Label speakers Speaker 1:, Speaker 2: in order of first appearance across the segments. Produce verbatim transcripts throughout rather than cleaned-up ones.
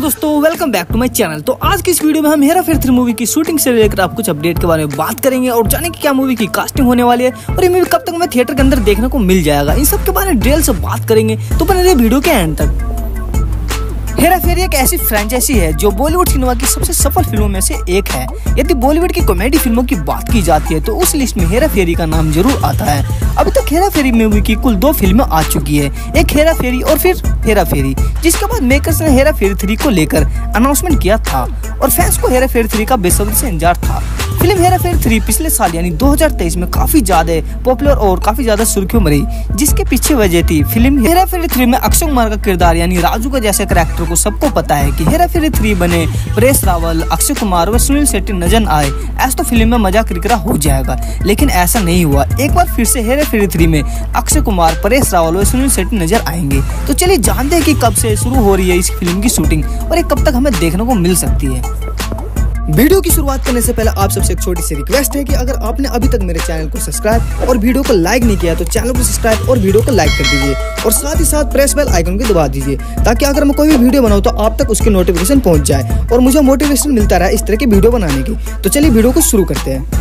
Speaker 1: दोस्तों welcome back to my channel. तो आज की इस वीडियो में हम हेरा फेरी थ्री मूवी की शूटिंग से लेकर आप कुछ अपडेट के बारे में बात करेंगे और जाने की क्या मूवी की कास्टिंग होने वाली है और ये मूवी कब तक हमें थिएटर के अंदर देखने को मिल जाएगा, इन सब के बारे में डिटेल से बात करेंगे। तो बने रहिए वीडियो के एंड तक। हेरा फेरी एक ऐसी फ्रेंचाइजी है जो बॉलीवुड सिनेमा की सबसे सफल फिल्मों में से एक है। यदि बॉलीवुड की कॉमेडी फिल्मों की बात की जाती है तो उस लिस्ट में हेरा फेरी का नाम जरूर आता है। अभी तक हेरा फेरी मूवी की कुल दो फिल्में आ चुकी है, एक हेरा फेरी और फिर हेरा फेरी, जिसके बाद मेकर्स ने हेरा फेरी थ्री को लेकर अनाउंसमेंट किया था और फैंस को हेरा फेरी थ्री का बेसब्री से इंतजार था। फिल्म हेरा फेरी थ्री पिछले साल यानी दो हज़ार तेईस में काफी ज्यादा पॉपुलर और काफी ज्यादा सुर्खियों में रही, जिसके पीछे वजह थी फिल्म हेरा फेरी थ्री में अक्षय कुमार का किरदार यानी राजू का जैसे कैरेक्टर को सबको पता है कि हेरा फेरी थ्री बने परेश रावल, अक्षय कुमार व सुनील शेट्टी नजर आए, ऐसा तो फिल्म में मजाक किरकिरा हो जाएगा, लेकिन ऐसा नहीं हुआ। एक बार फिर से हेरा फेरी थ्री में अक्षय कुमार, परेश रावल व सुनील शेट्टी नजर आएंगे। तो चलिए जानते हैं कि कब से शुरू हो रही है इस फिल्म की शूटिंग और ये कब तक हमें देखने को मिल सकती है। वीडियो की शुरुआत करने से पहले आप सबसे एक छोटी सी रिक्वेस्ट है कि अगर आपने अभी तक मेरे चैनल को सब्सक्राइब और वीडियो को लाइक नहीं किया तो चैनल को सब्सक्राइब और वीडियो को लाइक कर दीजिए और साथ ही साथ प्रेस बेल आइकन को दबा दीजिए ताकि अगर मैं कोई भी वीडियो बनाऊं तो आप तक उसकी नोटिफिकेशन पहुंच जाए और मुझे मोटिवेशन मिलता रहे इस तरह की वीडियो बनाने की। तो चलिए वीडियो को शुरू करते हैं।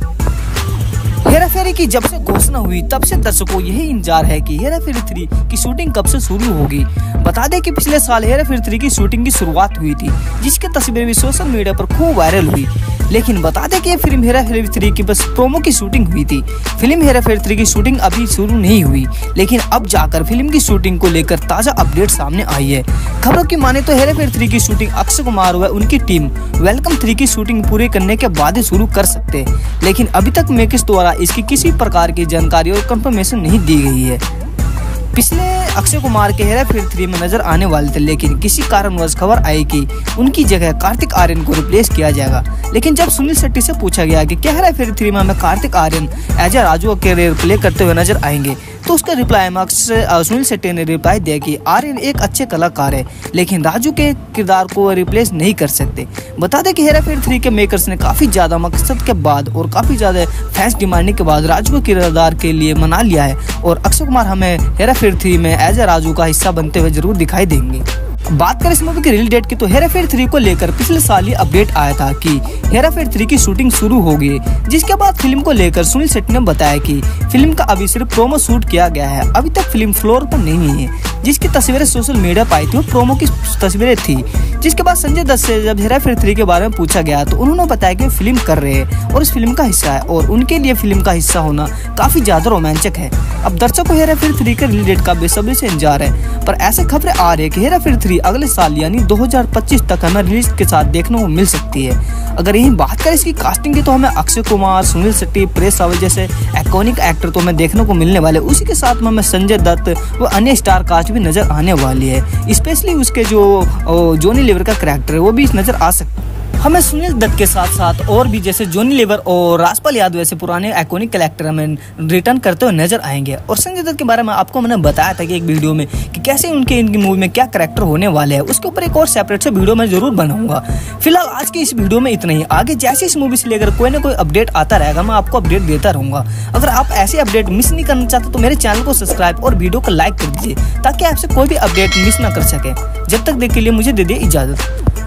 Speaker 1: हेरा फेरी की जब से घोषणा हुई तब से दर्शकों को यही इंतजार है कि हेरा फेरी थ्री की शूटिंग कब से शुरू होगी। बता दें कि पिछले साल हेरा फेरी थ्री की शूटिंग की शुरुआत हुई थी, जिसकी तस्वीरें भी सोशल मीडिया पर खूब वायरल हुई। लेकिन बता दें कि फिल्म हेरा फेरी थ्री की बस प्रोमो की शूटिंग हुई थी। फिल्म हेरा फेरी थ्री की शूटिंग अभी शुरू नहीं हुई, लेकिन अब जाकर फिल्म की शूटिंग को लेकर ताजा अपडेट सामने आई है। खबरों की माने तो हेरा फेरी थ्री की शूटिंग अक्षय कुमार व उनकी टीम वेलकम थ्री की शूटिंग पूरी करने के बाद ही शुरू कर सकते हैं, लेकिन अभी तक मेकर्स द्वारा इसकी किसी प्रकार की जानकारी और कंफर्मेशन नहीं दी गई है। पिछले अक्षय कुमार के हेरा फेरी थ्री में नजर आने वाले थे, लेकिन किसी कारणवश खबर आई कि उनकी जगह कार्तिक आर्यन को रिप्लेस किया जाएगा। लेकिन जब सुनील शेट्टी से पूछा गया कि क्या हेरा फेरी थ्री में हमें कार्तिक आर्यन एज ए राजू का कैरियर प्ले करते हुए नजर आएंगे, तो उसका रिप्लाई में सुनील शेट्टी ने रिप्लाई दिया कि आर्यन एक अच्छे कलाकार है, लेकिन राजू के किरदार को रिप्लेस नहीं कर सकते। बता दें कि हेरा फेरी थ्री के मेकर्स ने काफी ज्यादा मकसद के बाद और काफी ज्यादा फैंस डिमांडिंग के बाद राजू के किरदार के लिए मना लिया है और अक्षय कुमार हमें हेरा फेरी थ्री में एज ए राजू का हिस्सा बनते हुए जरूर दिखाई देंगे। बात करें इस मूवी की रिलीज डेट की तो हेरा फेरी थ्री को लेकर पिछले साल ही अपडेट आया था कि हेरा फेरी थ्री की शूटिंग शुरू होगी, जिसके बाद फिल्म को लेकर सुनील शेट्टी ने बताया कि फिल्म का अभी सिर्फ प्रोमो शूट किया गया है, अभी तक फिल्म फ्लोर पर नहीं है। जिसकी तस्वीरें सोशल मीडिया पर आई थी वो प्रोमो की तस्वीरें थी। जिसके बाद संजय दत्त से जब हेरा फेरी थ्री के बारे में पूछा गया तो उन्होंने बताया कि वो फिल्म कर रहे हैं और इस फिल्म का हिस्सा है और उनके लिए फिल्म का हिस्सा होना काफी ज्यादा रोमांचक है। अब दर्शकों को हेरा फेरी थ्री के रिलीज डेट का बेसब्री से इंतजार है, पर ऐसे खबरें आ रही है कि हेरा फेरी थ्री अगले साल यानी दो हज़ार पच्चीस तक हमें रिलीज के साथ देखने को मिल सकती है। अगर यही बात करें इसकी कास्टिंग की तो हमें अक्षय कुमार, सुनील शेट्टी, परेश रावल जैसे आइकॉनिक एक्टर तो हमें देखने को मिलने वाले, उसी के साथ में हमें संजय दत्त व अन्य स्टार कास्ट भी नजर आने वाली है। स्पेशली उसके जो जॉनी लीवर का कैरेक्टर है वो भी नजर आ सकता है। हमें सुनील दत्त के साथ साथ और भी जैसे जॉनी लीवर और राजपाल यादव ऐसे पुराने आइकॉनिक कैरेक्टर हमें रिटर्न करते हुए नजर आएंगे। और संजय दत्त के बारे में आपको मैंने बताया था कि एक वीडियो में कि कैसे उनके इनकी मूवी में क्या कैरेक्टर होने वाले हैं, उसके ऊपर एक और सेपरेट से वीडियो मैं जरूर बनाऊंगा। फिलहाल आज की इस वीडियो में इतना ही। आगे जैसे इस मूवी से लेकर कोई ना कोई अपडेट आता रहेगा मैं आपको अपडेट देता रहूंगा। अगर आप ऐसे अपडेट मिस नहीं करना चाहते तो मेरे चैनल को सब्सक्राइब और वीडियो को लाइक कर दीजिए ताकि आपसे कोई भी अपडेट मिस ना कर सके। जब तक देख के लिए मुझे दे दे इजाजत।